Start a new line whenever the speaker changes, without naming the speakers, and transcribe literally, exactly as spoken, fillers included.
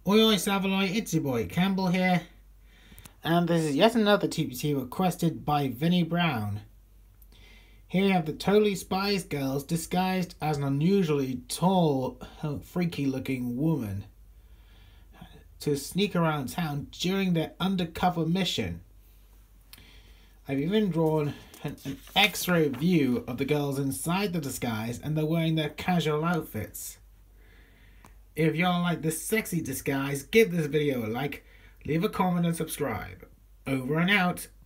Oi oi Saveloy, it's your boy Campbell here, and this is yet another T P T requested by Vinnie Brown. Here we have the totally Spies girls disguised as an unusually tall, freaky looking woman to sneak around town during their undercover mission. I've even drawn an, an X-ray view of the girls inside the disguise, and they're wearing their casual outfits. If y'all like this sexy disguise, give this video a like, leave a comment and subscribe. Over and out.